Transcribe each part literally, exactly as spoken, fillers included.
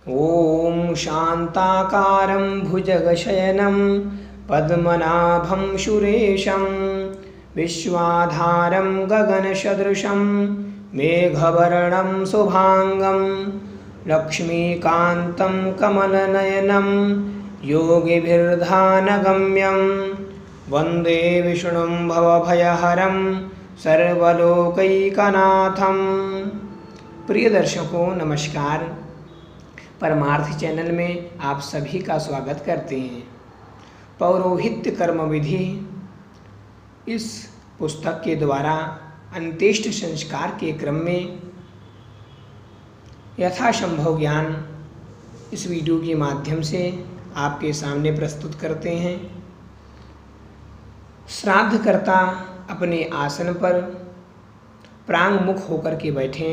ॐ शान्ताकारं भुजगशयनं पद्मनाभं सुरेशं विश्वाधारं गगनसदृशं मेघवर्णं शुभांगं लक्ष्मीकान्तं कमलनयनं योगिभिर्ध्यानगम्यं वन्दे विष्णुं भवभयहरं सर्वलोकैकनाथं। प्रिय दर्शकों नमस्कार। परमार्थ चैनल में आप सभी का स्वागत करते हैं। पौरोहित्य कर्म विधि इस पुस्तक के द्वारा अंत्येष्टि संस्कार के क्रम में यथासंभव ज्ञान इस वीडियो के माध्यम से आपके सामने प्रस्तुत करते हैं। श्राद्धकर्ता अपने आसन पर प्रांगमुख होकर के बैठें,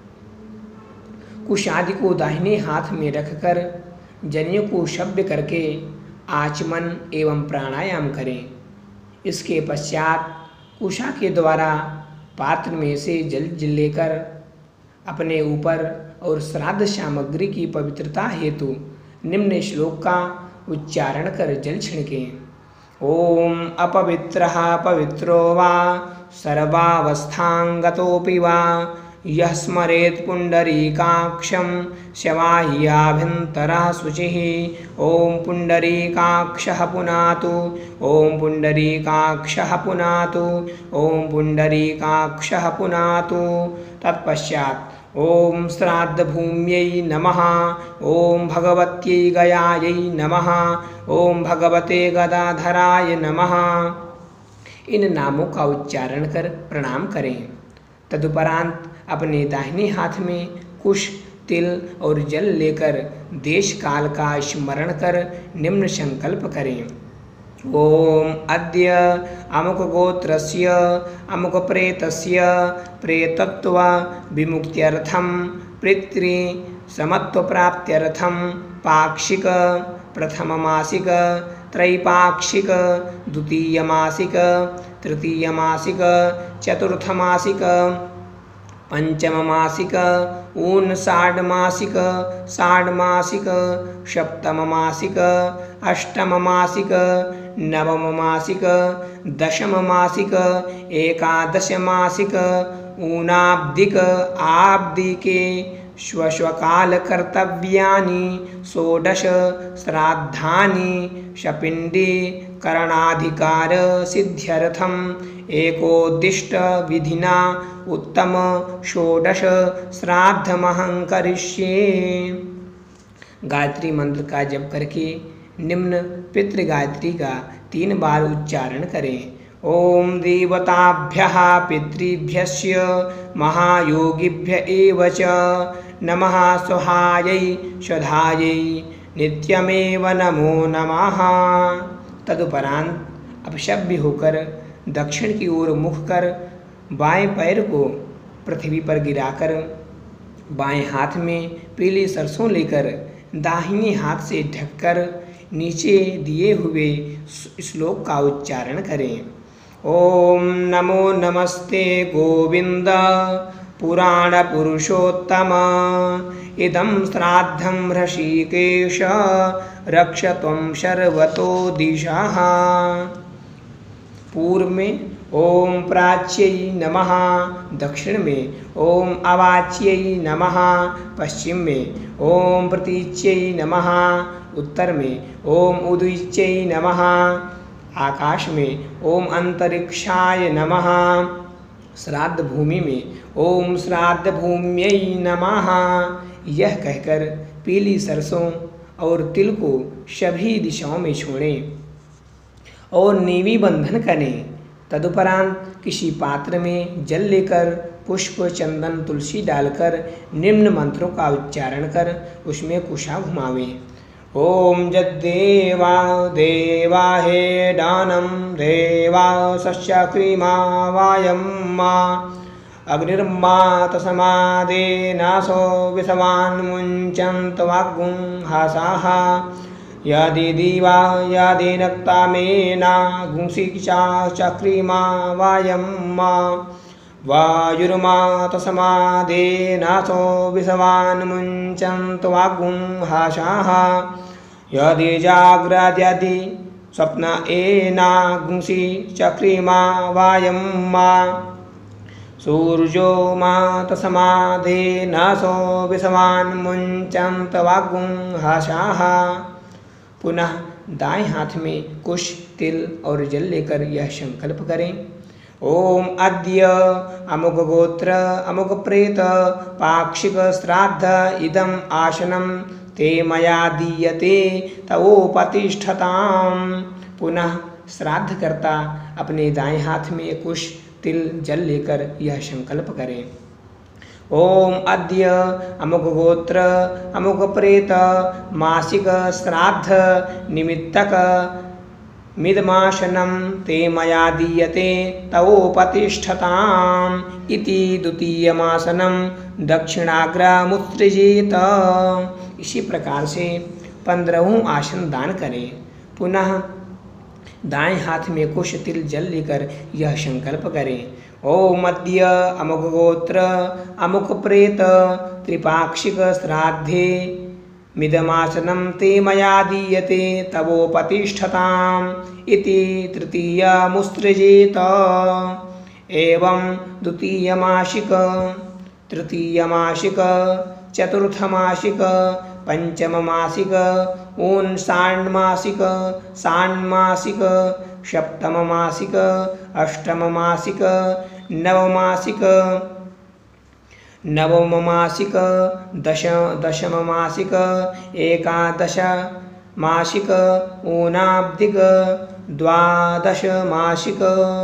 कुशादि को दाहिने हाथ में रखकर जनेऊ को शब्द करके आचमन एवं प्राणायाम करें। इसके पश्चात कुशा के द्वारा पात्र में से जल जल लेकर अपने ऊपर और श्राद्ध सामग्री की पवित्रता हेतु निम्न श्लोक का उच्चारण कर जल छिड़कें। ओम अपवित्रः पवित्रो वा सर्वावस्थांगतोऽपि वा यः स्मरेत् पुंडरीकाक्षं शवाह्याभ्यन्तरः शुचिः। ओम पुंडरीकाक्षः पुनातु ओम पुंडरीकाक्षः पुनातु ओम पुंडरीकाक्षः पुनातु। तत्पश्चात् ओम श्राद्धभूम्यै नमः, ओम भगवत्यै गयायै नमः, ओम भगवते गदाधराय नमः। इन नामों का उच्चारण कर प्रणाम करें। तदुपरांत अपने दाहिने हाथ में कुश, तिल और जल लेकर देश काल का स्मरण कर निम्न संकल्प करें। ओम अद्य अमुक गोत्रस्य अमुक प्रेतस्य प्रेतत्व विमुक्त्यर्थं पितृ समत्व प्राप्त्यर्थं पाक्षिक प्रथममासिक त्रैपाक्षिक द्वितीयमासिक तृतीयमासिक चतुर्थमासिक पंचममासिक ऊनषाड्मासिक षाड्मासिक सप्तममासिक अष्टममासिक नवममासिक दशममासिक एकादशमासिक ऊनाब्दिक आब्दिके स्वस्वकाल कर्तव्यानि षोडश श्राद्धानि शपिंडी करणाधिकार सिद्ध्यर्थम एकोद्दिष्ट विधिना उत्तम षोडश श्राद्धमहं करिष्ये। गायत्री मंत्र का जप करके निम्न पितृ गायत्री का तीन बार उच्चारण करें। ओम देवताभ्यः पितृभ्यस्य महायोगिभ्य एव च नमः स्वाहायै स्वधायै नित्यमेव नमो नमः। तदुपरांत अपशब्द होकर दक्षिण की ओर मुख कर बाएं पैर को पृथ्वी पर गिराकर बाएं हाथ में पीली सरसों लेकर दाहिने हाथ से ढककर नीचे दिए हुए श्लोक का उच्चारण करें। ओम नमो नमस्ते गोविंद पुराण पुरुषोत्तम इदं श्राद्धं ऋषिकेश रक्ष त्वं सर्वतो दिशः। पूर्व में ओम प्राच्यै नमः, दक्षिण में ओम अवाच्यै नमः, पश्चिम में ओम प्रतीच्यै नमः, उत्तर में ओम उदीच्यै नमः, आकाश में ओम अंतरिक्षाय नमः, श्राद्ध भूमि में ओम श्राद्ध भूम्यै नमः। यह कहकर पीली सरसों और तिल को सभी दिशाओं में छोड़ें और नेवी बंधन करें। तदुपरांत किसी पात्र में जल लेकर पुष्प, चंदन, तुलसी डालकर निम्न मंत्रों का उच्चारण कर उसमें कुशा घुमावें। ओम जद्देवा देवा हे दानं देवा सस्यक्रीमा वायम्मा अग्निर्मा तस्मादे नासो विषवान् मुञ्चन्त वाग्गुं हासाः यदि दीवा यदि नक्ता मेना घुंसिक्षा चक्रीमा वायम्मा वायुर्मातसमाधेनासो विषवान् मुञ्चन्तो वाग्गुंहासाः यदि जाग्रद्यदि स्वप्न एनागुंसि चक्रिमा वायं मा सूर्यो मातसमाधेनासो विषवान् मुञ्चन्तो वाग्गुंहासाः। पुनः दाएं हाथ में कुश, तिल और जल लेकर यह संकल्प करें। ओम अद्य अमुक गोत्र अमुक प्रेत पाक्षिक श्राद्ध इदम आसनम ते मया दीयते तवोपतिष्ठताम्। पुनः श्राद्ध करता अपने दाएं हाथ में कुश, तिल, जल लेकर यह संकल्प करें। ओम अद्य अमुक गोत्र अमुक प्रेत मासिक श्राद्ध निमित्तक मिदमाशनं ते मया दीयते तवोपतिष्ठताम् इति द्वितीयमासनं दक्षिणाग्रमुत्सृजेत। इसी प्रकार से पंद्रहवां आसन दान करें। पुनः दाएं हाथ में कुश, तिल, जल लेकर यह संकल्प करें। ओम अद्य अमुक गोत्र अमुक प्रेत त्रिपाक्षिक श्राद्धे मिदमासनं ते मया दीयते तवोपतिष्ठताम् इति तृतीयमुत्सृजेत। एवं द्वितीयमासिक, तृतीयमासिक, चतुर्थमासिक, पंचममासिक, षाण्मासिक, षाण्मासिक, सप्तममासिक, अष्टममासिक, नवमासिक, नवममासिक, दश दशममासिक, एकादश मासिक, ऊनाब्दिक, द्वादशमासिक।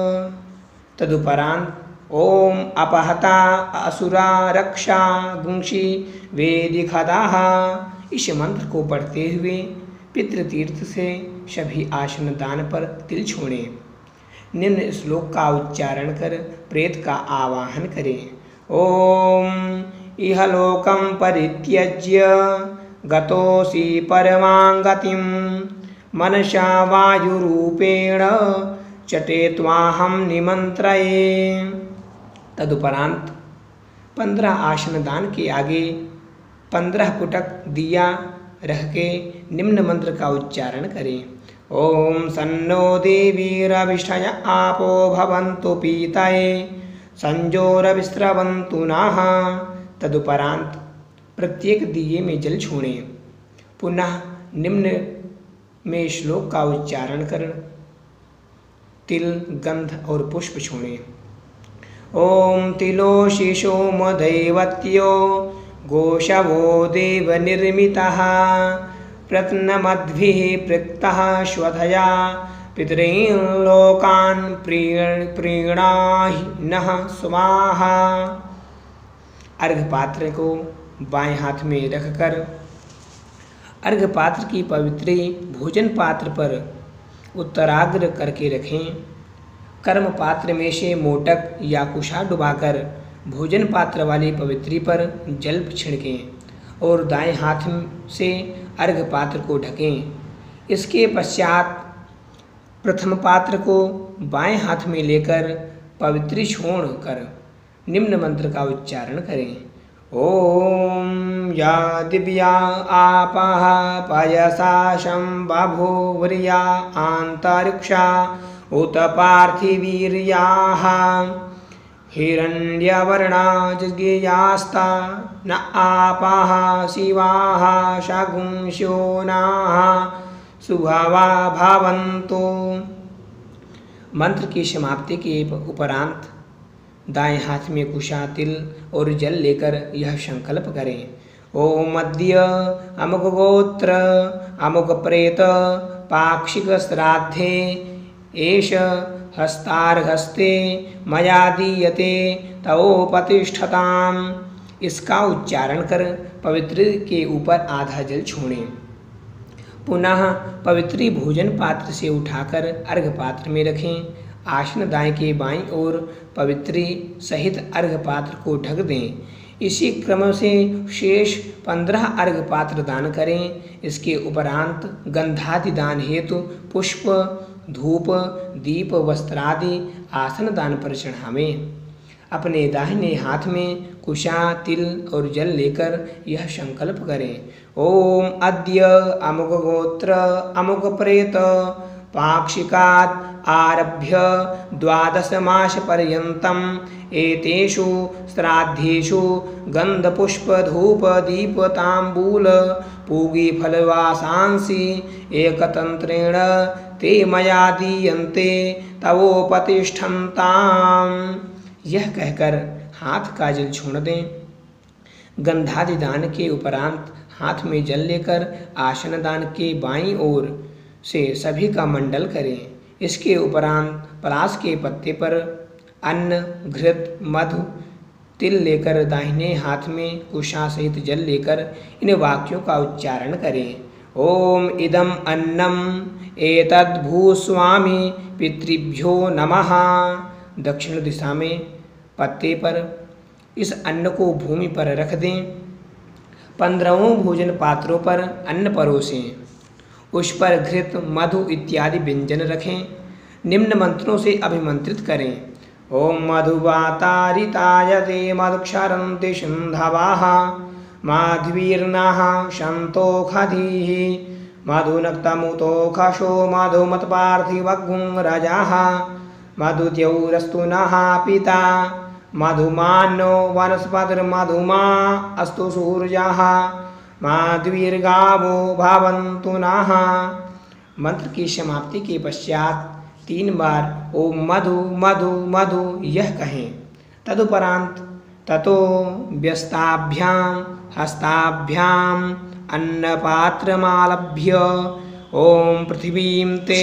तदुपरांत ओम अपहता असुरा रक्षा गुंशी वेदिखदाः इस मंत्र को पढ़ते हुए पितृतीर्थ से सभी आसन दान पर तिल छोड़ें। निम्न श्लोक का उच्चारण कर प्रेत का आवाहन करें। ओम इहलोकं परित्यज्य गतोऽसि परमां गतिं मनसा वायुरूपेण चटे त्वाहं निमंत्रये। तदुपरांत पंद्रह आसन दान के आगे पंद्रह पुटक दिया रख के निम्न मंत्र का उच्चारण करें। ओम सन्नो देवीरभिष्ठय आपो भवन्तु पीतये संजोरविस्रवन्तु नः। तदुपरांत प्रत्येक दिए में जल छोड़ें। पुनः निम्न में श्लोक का उच्चारण कर तिल, गंध और पुष्प छोड़ें। ओम तिलोषि सोमदैवत्यो गोशवो देवनिर्मितः प्रत्नमद्भिः पृक्तः स्वधया पितॄन् लोकान् प्रीणाहि नः स्वाहा। अर्घपात्र को बाएं हाथ में रखकर अर्घपात्र की पवित्री भोजन पात्र पर उत्तराग्र करके रखें। कर्म पात्र में से मोटक या कुशा डुबाकर भोजन पात्र वाली पवित्री पर जल छिड़कें और दाएं हाथ से अर्घ पात्र को ढकें। इसके पश्चात प्रथम पात्र को बाएं हाथ में लेकर पवित्री छोड़ कर निम्न मंत्र का उच्चारण करें। ओम या दिव्या आपः पयसा संबभूवर्या आंतरिक्षा उत पार्थिवीर्याः हिरण्यवर्णा जज्ञेयास्ता न आपाः शिवाः शगुंशोनाः सुभावा भावन्तु। मंत्र की समाप्ति के उपरांत दाएं हाथ में कुशा, तिल और जल लेकर यह संकल्प करें। ओम अद्य अमुक गोत्र अमुक प्रेत पाक्षिक श्राद्धे एष हस्तार्घस्ते मया दीयते तवोपतिष्ठताम्। इसका उच्चारण कर पवित्र के ऊपर आधा जल छोड़ें। पुनः पवित्री भोजन पात्र से उठाकर अर्घ पात्र में रखें। आसन दाएं के बाईं ओर पवित्री सहित अर्घ पात्र को ढक दें। इसी क्रम से शेष पंद्रह अर्घ पात्र दान करें। इसके उपरांत गंधादि दान हेतु पुष्प, धूप, दीप, वस्त्रादि आसन दान पर चढ़ावें। अपने दाहिने हाथ में कुशा तिल और जल लेकर यह संकल्प करें। ओम अद्य अमुक गोत्र अमुक प्रेत पाक्षिकात् आरभ्य द्वादश मास पर्यन्तम् एतेषु श्राद्धेषु गन्धपुष्प धूप दीप ताम्बूल पूगी फलवासांसि एकतंत्रेण ते मया दीयन्ते तवोपतिष्ठन्ताम्। यह कहकर हाथ का जल छोड़ दें। गंधादि दान के उपरांत हाथ में जल लेकर आसन दान के बाईं ओर से सभी का मंडल करें। इसके उपरांत पलाश के पत्ते पर अन्न घृत मधु तिल लेकर दाहिने हाथ में कुशा सहित जल लेकर इन वाक्यों का उच्चारण करें। ओम इदम अन्नम एतद् भूस्वामी पितृभ्यो नमः। दक्षिण दिशा में पत्ते पर इस अन्न को भूमि पर रख दें। पंद्रहों भोजन पात्रों पर अन्न परोसें। उस पर घृत मधु इत्यादि व्यंजन रखें। निम्न मंत्रों से अभिमंत्रित करें। ओम मधुवातारिताय ते मधुक्षरन्ति सिन्धवाः माध्वीर्नाः सन्तोषधीः मधुनक्तमुतोषो मधुमत्पार्थिवगुं रजाः मधुद्यौरस्तु नः पिता मधुमानो वनस्पतिर्मधुमा अस्तु सूर्यः माध्वीर्गावो भवन्तु नः। मंत्र की समाप्ति के पश्चात तीन बार ओम मधु मधु मधु यह कहें। तदुपरांत ततो व्यस्ताभ्यां हस्ताभ्याम अन्नपात्रमालभ्य ओम पृथिवीं ते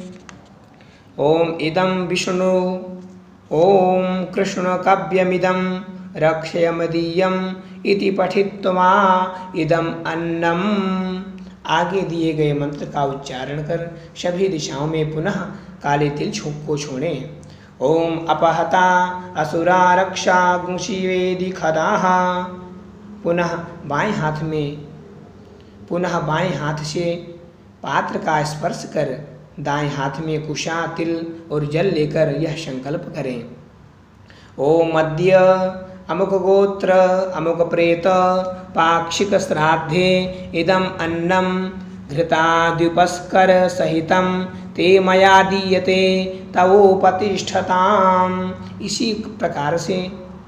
ओम इदं विष्णु ओम कृष्णकाव्यमिदं रक्षयमदीयम् इति पठित्वा इदं अन्नम। आगे दिए गए मंत्र का उच्चारण कर सभी दिशाओं में पुनः काले तिल को छोड़ें। ओम अपहता असुरा रक्षा गुंशिवेदि खदाः। पुनः बाएं हाथ में पुनः बाएं हाथ से पात्र का स्पर्श कर दाएं हाथ में कुशा तिल और जल लेकर यह संकल्प करें। ओम अद्य अमुक गोत्र अमुक प्रेत पाक्षिक श्राद्धे इदम अन्नम घृताद्युपस्कर सहितं ते मया दीयते तवोपतिष्ठताम्। इसी प्रकार से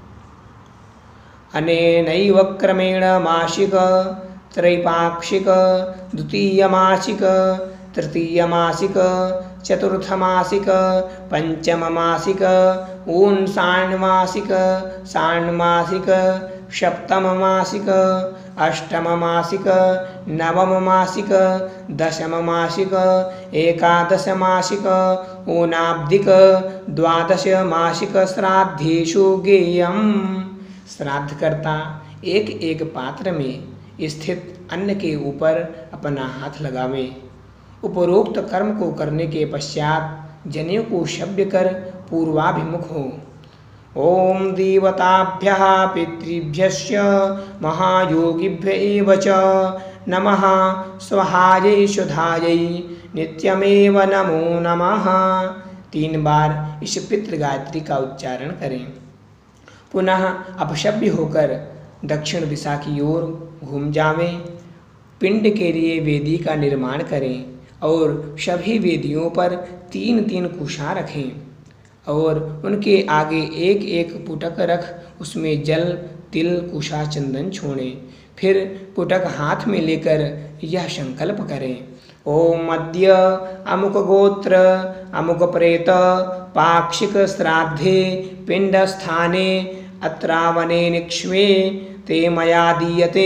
अनेनैव क्रमेण मासिक त्रैपाक्षिक द्वितीयमासिक तृतीयमासिक चतुर्थमासिक पंचममासिक ऊनषाण्मासिक षाण्मासिक सप्तममासिक अष्टममासिक नवममासिक दशममासिक एकादशमासिक ऊनाब्दिक द्वादशमासिक श्राद्धेषु गेयम्। श्राद्धकर्ता एक एक पात्र में स्थित अन्न के ऊपर अपना हाथ लगावे। उपरोक्त कर्म को करने के पश्चात जनेऊ को शब्द कर पूर्वाभिमुख हो। ओम देवताभ्यः पितृभ्यश्च महायोगिभ्य एव च नमः स्वाहायै शुद्धायै नित्यमेव नमो नमः। तीन बार इस पितृ गायत्री का उच्चारण करें। पुनः अपशब्द होकर दक्षिण दिशा की ओर घूम जावें। पिंड के लिए वेदी का निर्माण करें और सभी वेदियों पर तीन तीन कुशा रखें और उनके आगे एक एक पुटक रख उसमें जल तिल कुशा चंदन छोड़ें। फिर पुटक हाथ में लेकर यह संकल्प करें। ओम अद्य अमुक गोत्र अमुक प्रेत पाक्षिक श्राद्धे पिंड स्थाने अत्रावने निक्ष्वे ते मया दीयते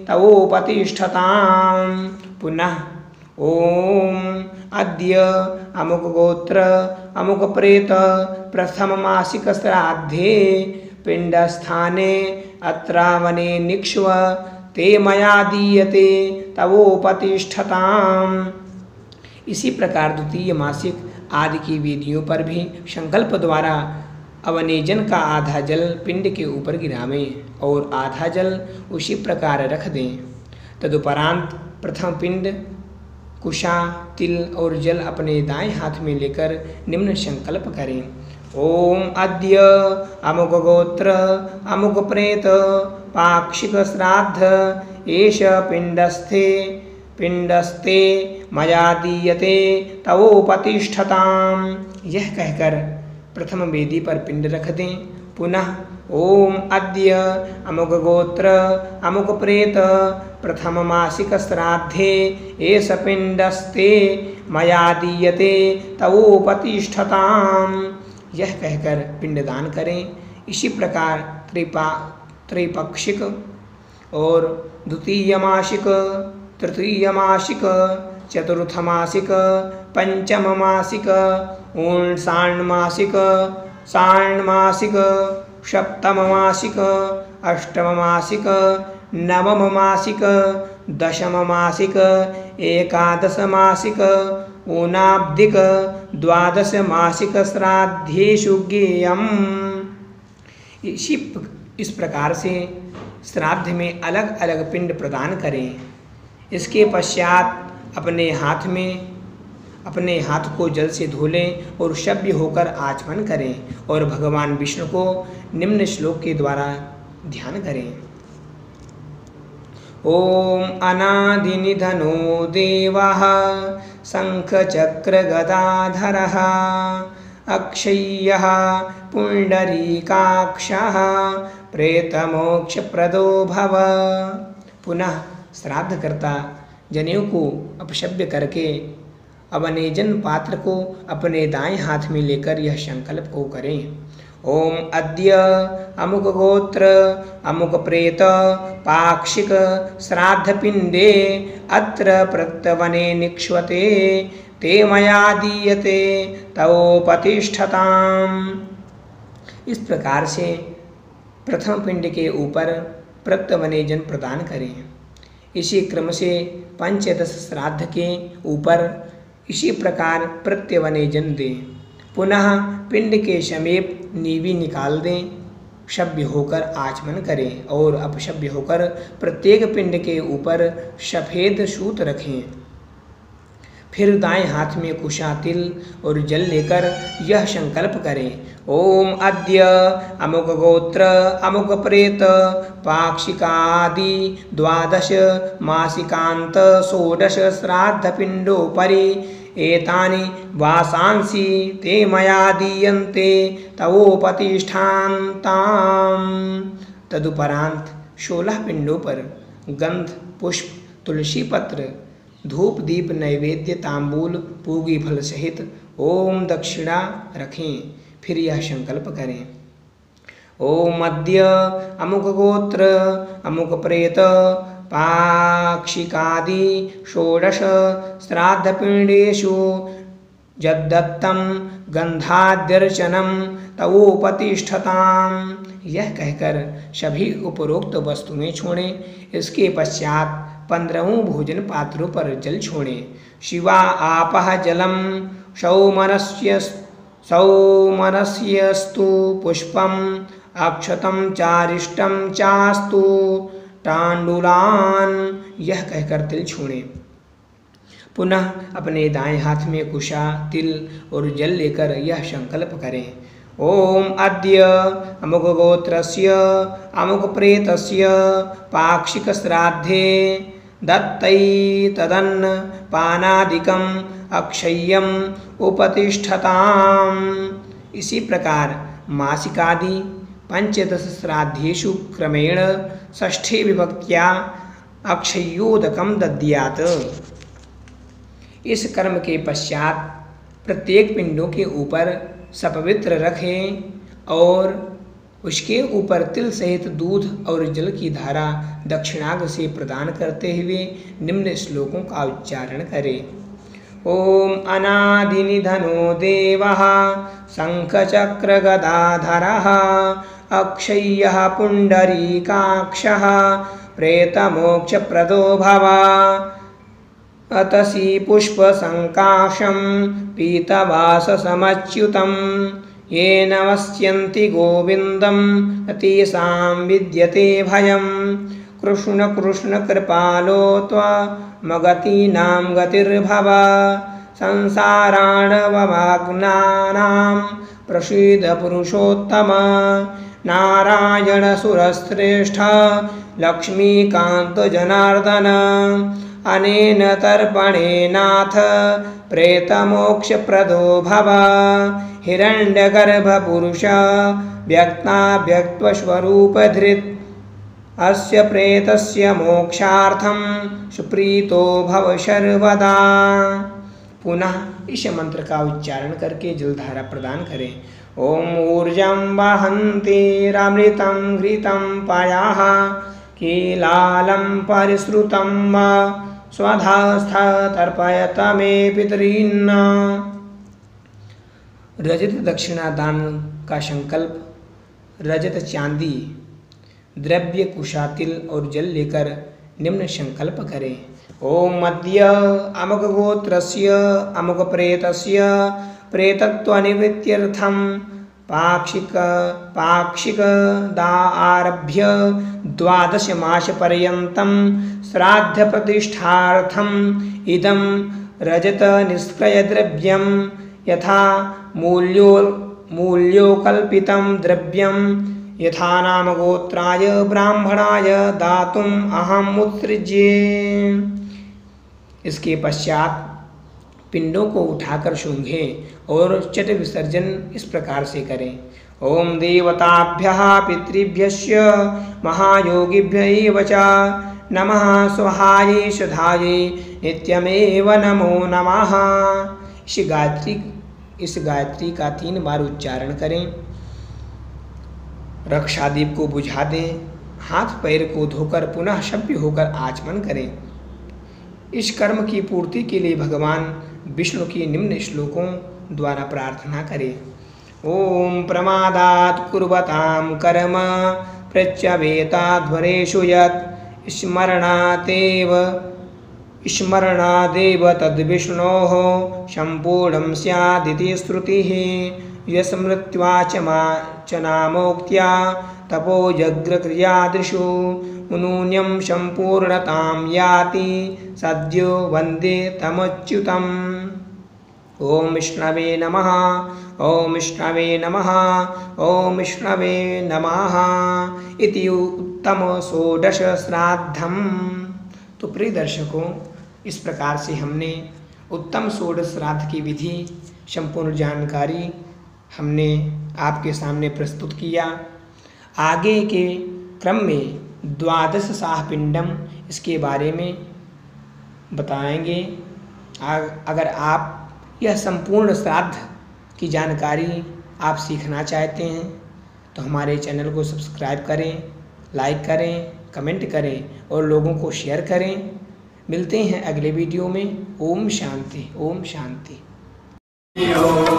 तवोपतिष्ठताम्। पुनः ओम अद्य अमुक गोत्र अमुक प्रेत प्रथम मासिक श्राद्धे पिंड स्थाने अत्रावने निक्ष्व ते मया दीयते तवोपतिष्ठताम्। इसी प्रकार द्वितीय मासिक आदि की विधियों पर भी संकल्प द्वारा अवनेजन का आधा जल पिंड के ऊपर गिरावें और आधा जल उसी प्रकार रख दें। तदुपरांत प्रथम पिंड कुशा तिल और जल अपने दाएं हाथ में लेकर निम्न संकल्प करें। ओम अद्य अमुक गोत्र अमुक प्रेत पाक्षिक श्राद्ध एष पिंडस्थे पिंडस्ते मया दीयते तवोपतिष्ठताम्। यह कहकर प्रथम वेदी पर पिंड रख दें। पुनः ओम अद्य अमुक गोत्र अमुक प्रेत प्रथम मासिक श्राद्धे एष पिंडस्ते मया दीयते तवोपतिष्ठताम्। यह कहकर पिंडदान करें। इसी प्रकार त्रिपा त्रिपक्षिक और द्वितीय मासिक, तृतीय मासिक, चतुर्थ मासिक, पंचम मासिक, षाण्मासिक, षाण्मासिक, सप्तम मासिक, अष्टम मासिक, नवम मासिक, दशम मासिक, एकादश मासिक, ऊनाब्दिक, द्वादश मासिक श्राद्धेषु ज्ञेयम्। इसी इस प्रकार से श्राद्ध में अलग अलग पिंड प्रदान करें। इसके पश्चात अपने हाथ में अपने हाथ को जल से धो लें और सभ्य होकर आचमन करें और भगवान विष्णु को निम्न श्लोक के द्वारा ध्यान करें। ओम अनादिनिधनो देवः शंख चक्र गदाधरः अक्षय्यः पुंडरीकाक्षः प्रेतमोक्षप्रदो भव। पुनः श्राद्ध करता जनेऊ को अपशव्य करके अवनेजन पात्र को अपने दाएं हाथ में लेकर यह संकल्प को करें। ओम अद्य अमुक गोत्र अमुक प्रेत पाक्षिक श्राद्ध पिंडे अत्र प्रत्यवने निक्ष्वते ते मया दीयते तवोपतिष्ठताम्। इस प्रकार से प्रथम पिंड के ऊपर प्रत्यवनेजन प्रदान करें। इसी क्रम से पंचदश श्राद्ध के ऊपर इसी प्रकार प्रत्यवनेजन दें। पुनः पिंड के समीप नीवी निकाल दें, सभ्य होकर आचमन करें और अपशभ्य होकर प्रत्येक पिंड के ऊपर सफ़ेद सूत रखें। फिर दाएं हाथ में कुशा तिल और जल लेकर यह संकल्प करें। ओम अद्य अमुक गोत्र अमुक प्रेत पाक्षिकादि द्वादश मासिकांत षोडश श्राद्ध पिंडोपरि एतानि वासांसि ते मया दीयन्ते तवोपतिष्ठान्ताम्। तदुपरांत सोलह पिंडों पर गंध पुष्प तुलसी पत्र धूप दीप नैवेद्य तांबूल पूगी फल सहित ओम दक्षिणा रखें। फिर यह संकल्प करें। ओम अद्य अमुक गोत्र अमुक प्रेत पाक्षिकादि षोडश श्राद्ध पिंडेषु यद्दत्तं गंधाद्यर्चनं तवोपतिष्ठताम्। यह कहकर सभी उपरोक्त वस्तुएं छोड़ें। इसके पश्चात पंद्रहों भोजन पात्रों पर जल छोड़ें। शिवा आपः जलम सौमनस्य सौमनस्यस्तु पुष्पम अक्षतम चारिष्टम चास्तु तांडुलान। यह कहकर तिल छोड़ें। पुनः अपने दाएं हाथ में कुशा तिल और जल लेकर यह संकल्प करें। ओम अद्य अमुक गोत्रस्य अमुक प्रेतस्य पाक्षिक श्राद्धे दत्तै तदन्न पानादिकम अक्षय्यम उपतिष्ठताम्। इसी प्रकार मासिकादि पंचदश श्राद्धेषु क्रमेण षष्ठी विभक्त्या अक्षयोदकम दद्यात्। इस कर्म के पश्चात प्रत्येक पिंडों के ऊपर सपवित्र रखें और उसके ऊपर तिल सहित दूध और जल की धारा दक्षिणाग्र से प्रदान करते हुए निम्न श्लोकों का उच्चारण करें। ओम अनादिनिधनो देवः शंखचक्र गदाधरः अक्षय्यः पुंडरीकाक्षः प्रेतमोक्षप्रदो भव। अतसी पुष्पसंकाशं पीतवाससमच्युतं येन वस्यन्ति गोविन्दम् अतीसां विद्यते भयं। कृष्ण कृष्ण कृपालो त्वमगतीनां गतिर्भव संसाराणवमग्नानां प्रसीद पुरुषोत्तम। नारायण सुरश्रेष्ठ लक्ष्मीकांत जनार्दन। अनेन तर्पणेनाथ प्रेतमोक्षप्रदो भव। हिरण्यगर्भपुरुष व्यक्ताव्यक्तस्वरूपधृत्। अस्य प्रेतस्य मोक्षार्थं सुप्रीतो भव सर्वदा। पुनः इस मंत्र का उच्चारण करके जलधारा प्रदान करें। ओम ऊर्जं वहन्तीरमृतं घृतं पयः कीलालं परिश्रुतं स्वधास्थ तर्पयत मे पितॄन्। रजत दक्षिणा दान का संकल्प रजत चांदी द्रव्य कुशातिल और जल लेकर निम्न संकल्प करें। ओम मध्य अमुक गोत्रस्य अमुक प्रेतस्य प्रेतत्वनिवृत्त्यर्थं पाक्षिक पाक्षिक दा आरभ्य द्वादश मास पर्यन्तं श्राद्ध प्रतिष्ठार्थं इदं रजत निष्क्रिय द्रव्यं यथा मूल्यो मूल्योकल्पितं द्रव्यं यथा नाम गोत्राय ब्राह्मणाय दातुम् अहम् उत्सृज्ये। इसके पश्चात पिंडों को उठाकर सूंघें और चट विसर्जन इस प्रकार से करें। ओम देवताभ्यः पितृभ्यश्च महायोगिभ्यैव च नमः स्वाहायै सुधायै नित्यमेव नमो नमः। इस गायत्री इस गायत्री का तीन बार उच्चारण करें। रक्षादीप को बुझा दें। हाथ पैर को धोकर पुनः सभ्य होकर आचमन करें। इस कर्म की पूर्ति के लिए भगवान विष्णु की निम्न श्लोकों द्वारा प्रार्थना करें। ओम प्रमादात् कुर्वतां कर्म प्रत्यवेताध्वरेषु यत् स्मरणादेव स्मरणादेव तद्विष्णोः सम्पूर्णं स्यादिति श्रुतिः। यस्मृत्वा च मा च नामोक्त्या तपोयज्ञक्रियादिषु मुनून्यं सम्पूर्णतां याति सद्यो वन्दे तमच्युतम्। ओम विष्णवे नमः। ओम विष्णवे नमः। ओम विष्णवे नमः इति उत्तम षोडश श्राद्धम। तो प्रिय दर्शकों, इस प्रकार से हमने उत्तम षोडश श्राद्ध की विधि संपूर्ण जानकारी हमने आपके सामने प्रस्तुत किया। आगे के क्रम में द्वादश साहपिंडम इसके बारे में बताएंगे। अगर आप यह संपूर्ण श्राद्ध की जानकारी आप सीखना चाहते हैं तो हमारे चैनल को सब्सक्राइब करें, लाइक करें, कमेंट करें और लोगों को शेयर करें। मिलते हैं अगले वीडियो में। ओम शांति। ओम शांति।